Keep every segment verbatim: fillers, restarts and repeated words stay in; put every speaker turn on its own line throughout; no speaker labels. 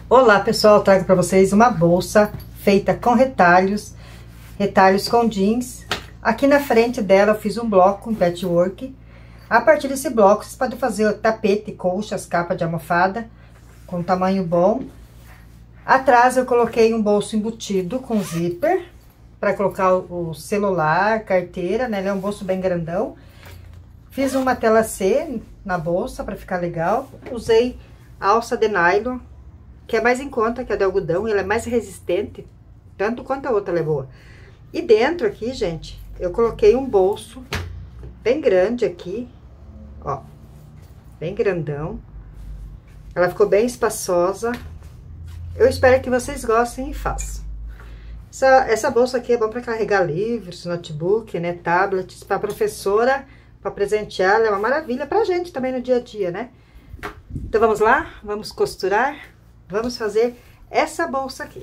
Olá pessoal, trago para vocês uma bolsa feita com retalhos, retalhos com jeans. Aqui na frente dela eu fiz um bloco, um patchwork. A partir desse bloco vocês podem fazer tapete, colchas, capa de almofada, com tamanho bom. Atrás eu coloquei um bolso embutido com zíper, para colocar o celular, carteira, né? Ele é um bolso bem grandão. Fiz uma tela C na bolsa para ficar legal. Usei alça de nylon, que é mais em conta que a de algodão, e ela é mais resistente, tanto quanto a outra ela é boa. E dentro aqui, gente, eu coloquei um bolso bem grande aqui, ó, bem grandão. Ela ficou bem espaçosa. Eu espero que vocês gostem e façam. Essa, essa bolsa aqui é bom para carregar livros, notebook, né, tablets, para professora, para presentear, ela é uma maravilha pra gente também no dia a dia, né? Então vamos lá, vamos costurar. Vamos fazer essa bolsa aqui.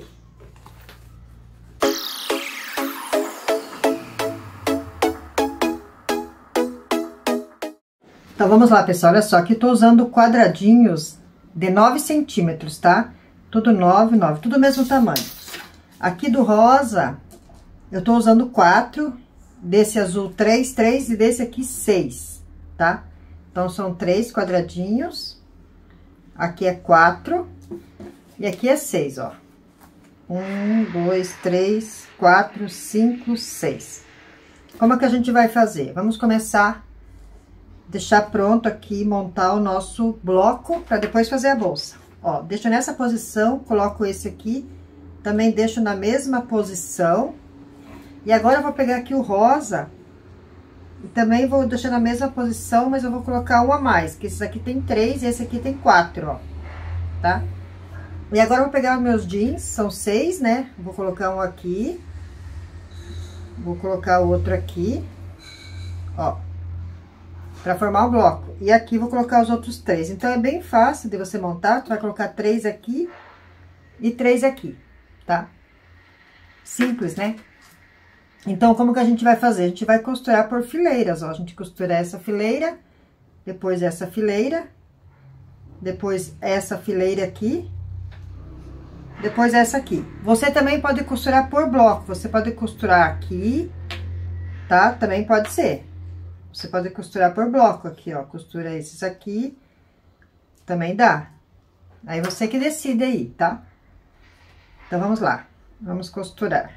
Então, vamos lá, pessoal. Olha só, aqui eu tô usando quadradinhos de nove centímetros, tá? Tudo nove, nove, tudo mesmo tamanho. Aqui do rosa, eu tô usando quatro, desse azul três, três e desse aqui seis, tá? Então, são três quadradinhos. Aqui é quatro. E aqui é seis, ó. Um, dois, três, quatro, cinco, seis. Como é que a gente vai fazer? Vamos começar a deixar pronto aqui, montar o nosso bloco, para depois fazer a bolsa. Ó, deixo nessa posição, coloco esse aqui, também deixo na mesma posição. E agora eu vou pegar aqui o rosa, e também vou deixar na mesma posição, mas eu vou colocar um a mais, que esse aqui tem três e esse aqui tem quatro, ó, tá? E agora eu vou pegar os meus jeans, são seis, né? Vou colocar um aqui. Vou colocar o outro aqui. Ó. Pra formar o bloco. E aqui vou colocar os outros três. Então, é bem fácil de você montar. Tu vai colocar três aqui e três aqui, tá? Simples, né? Então, como que a gente vai fazer? A gente vai costurar por fileiras, ó. A gente costura essa fileira, depois essa fileira, depois essa fileira aqui. Depois essa aqui. Você também pode costurar por bloco. Você pode costurar aqui, tá? Também pode ser. Você pode costurar por bloco aqui, ó. Costura esses aqui. Também dá. Aí você que decide aí, tá? Então, vamos lá. Vamos costurar.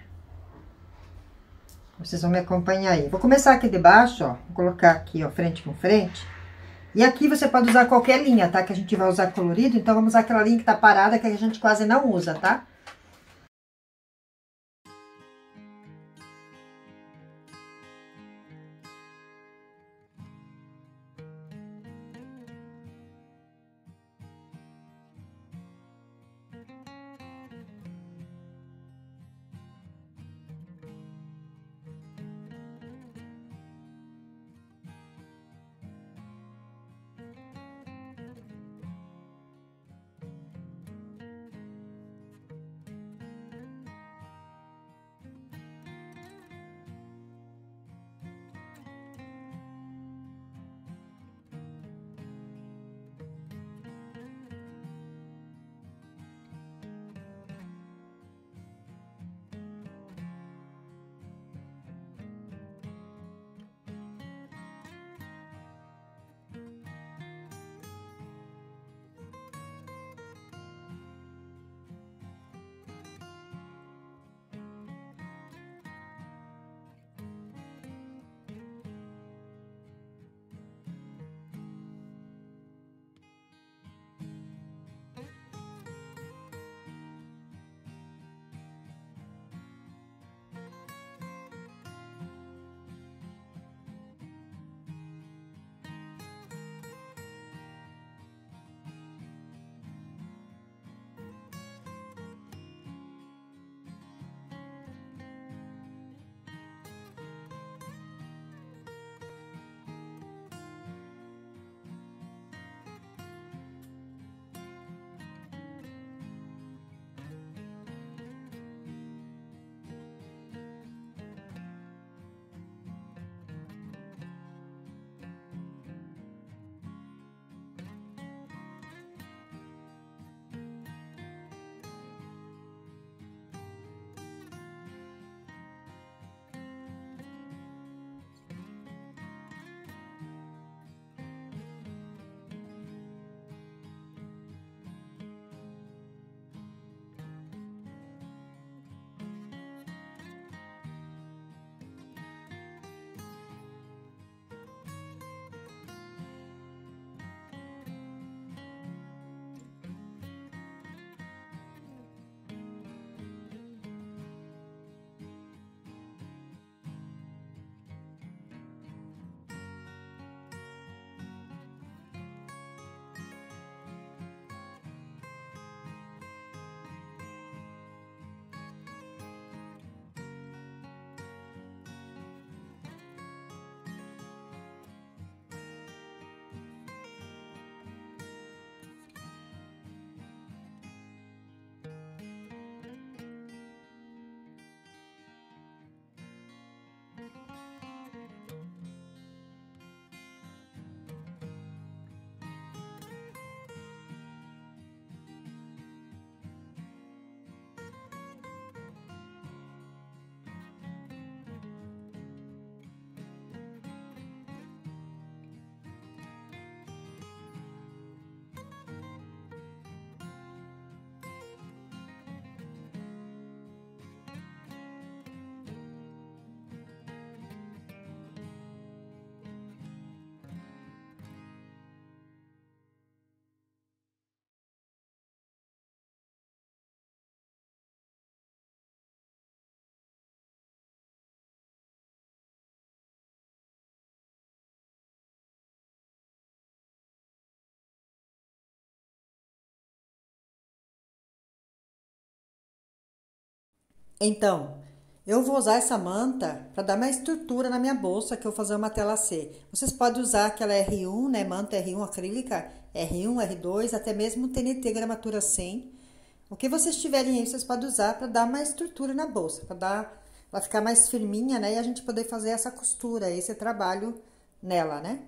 Vocês vão me acompanhar aí. Vou começar aqui de baixo, ó. Vou colocar aqui, ó, frente com frente. E aqui você pode usar qualquer linha, tá? Que a gente vai usar colorido, então vamos usar aquela linha que tá parada, que a gente quase não usa, tá? Então, eu vou usar essa manta para dar mais estrutura na minha bolsa, que eu vou fazer uma tela C. Vocês podem usar aquela R um, né, manta R um acrílica, R um, R dois, até mesmo T N T gramatura cem. O que vocês tiverem aí, vocês podem usar para dar mais estrutura na bolsa, para dar ela ficar mais firminha, né, e a gente poder fazer essa costura, esse trabalho nela, né?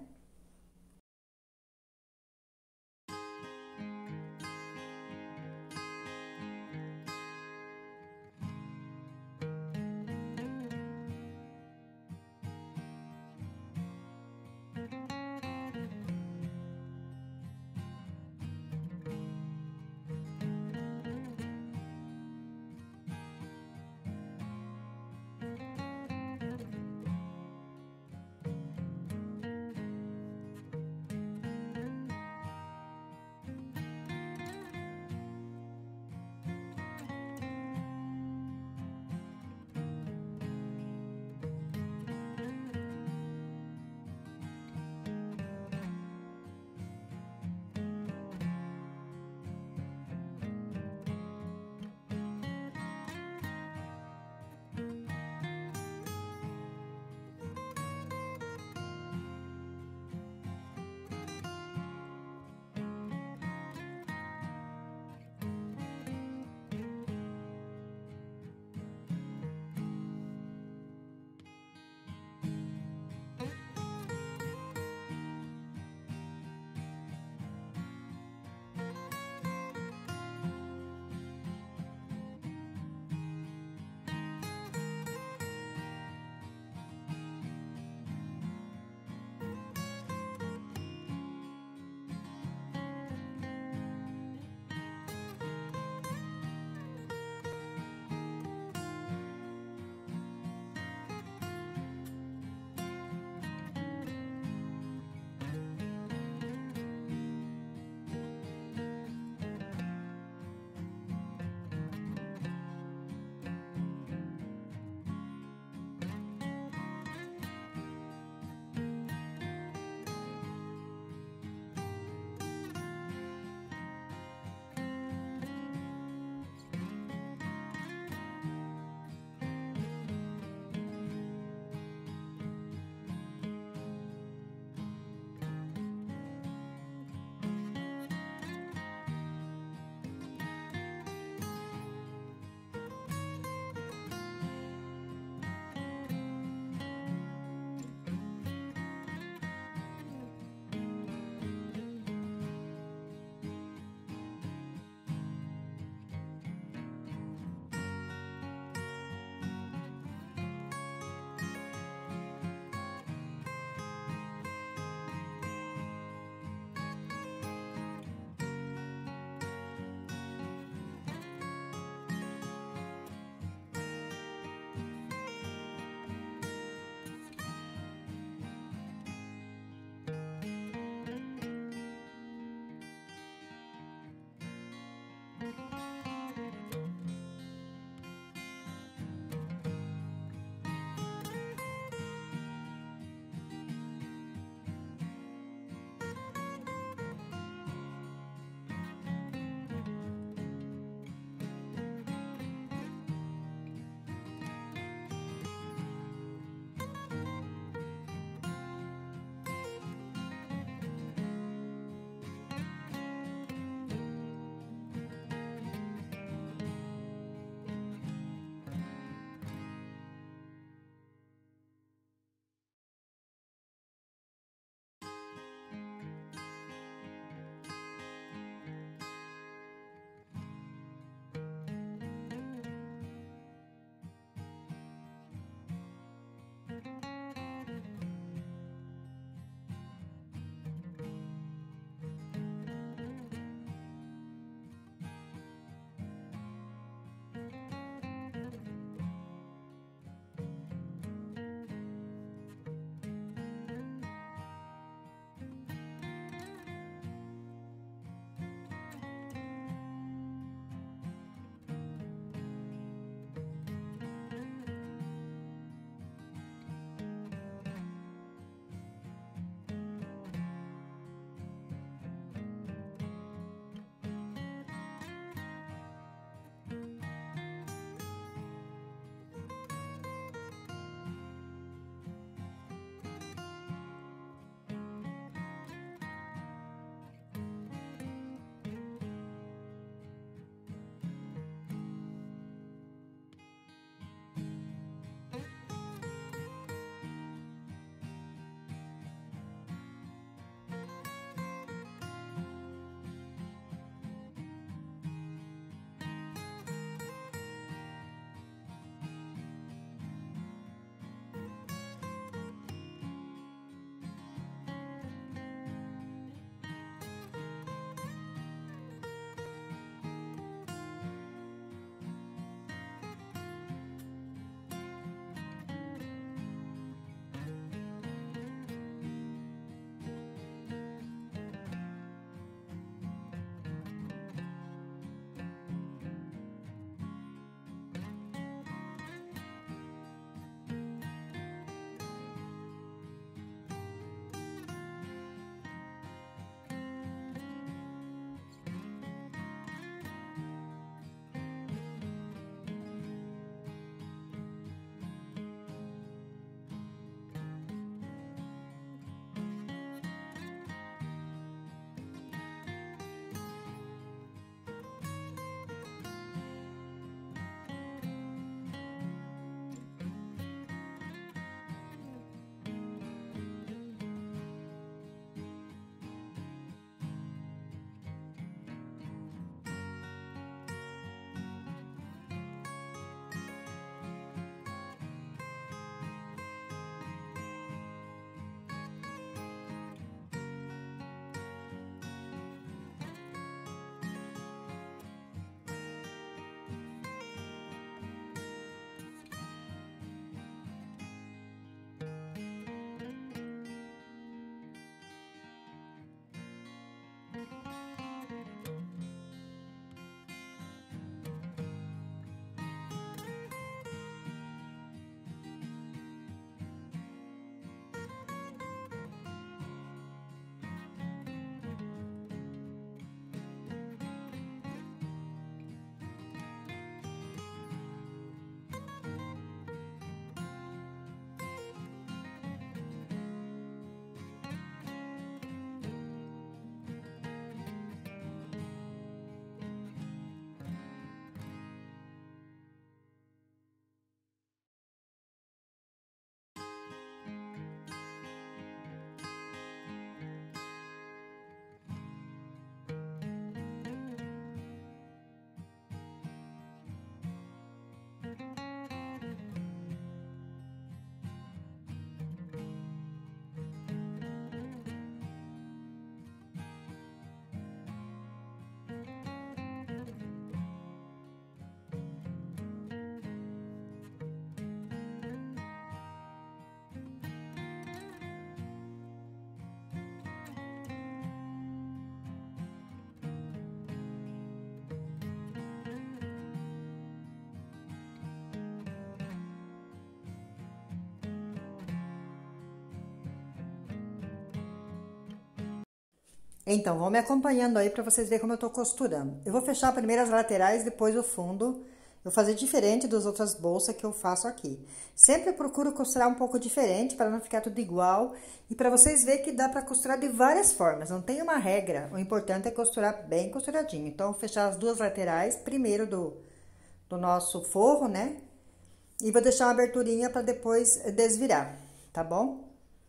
Então, vão me acompanhando aí para vocês verem como eu tô costurando. Eu vou fechar primeiro as laterais, depois o fundo. Eu vou fazer diferente das outras bolsas que eu faço aqui. Sempre eu procuro costurar um pouco diferente para não ficar tudo igual. E para vocês verem que dá para costurar de várias formas, não tem uma regra. O importante é costurar bem costuradinho. Então, eu vou fechar as duas laterais, primeiro do, do nosso forro, né? E vou deixar uma aberturinha para depois desvirar, tá bom?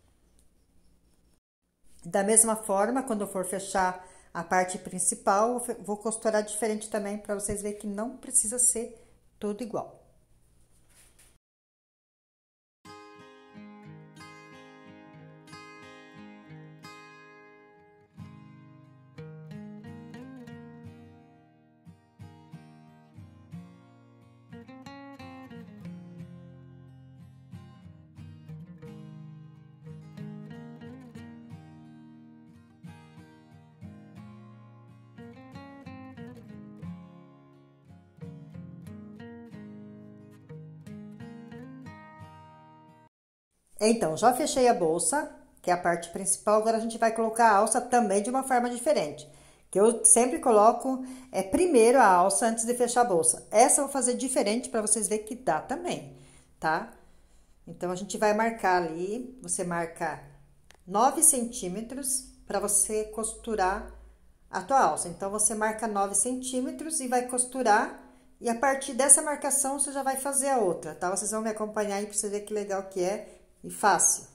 Da mesma forma, quando eu for fechar a parte principal, eu vou costurar diferente também, para vocês verem que não precisa ser tudo igual. Então, já fechei a bolsa, que é a parte principal, agora a gente vai colocar a alça também de uma forma diferente. Que eu sempre coloco é, primeiro a alça antes de fechar a bolsa. Essa eu vou fazer diferente para vocês verem que dá também, tá? Então, a gente vai marcar ali, você marca nove centímetros para você costurar a tua alça. Então, você marca nove centímetros e vai costurar. E a partir dessa marcação, você já vai fazer a outra, tá? Vocês vão me acompanhar aí para você ver que legal que é e fácil.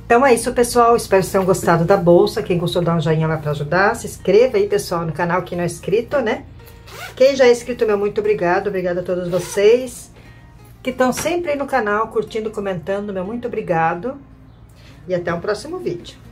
Então é isso, pessoal. Espero que tenham gostado da bolsa. Quem gostou, dá um joinha lá pra ajudar. Se inscreva aí, pessoal, no canal, quem não é inscrito, né? Quem já é inscrito, meu muito obrigado. Obrigada a todos vocês que estão sempre aí no canal, curtindo, comentando. Meu muito obrigado. E até o próximo vídeo.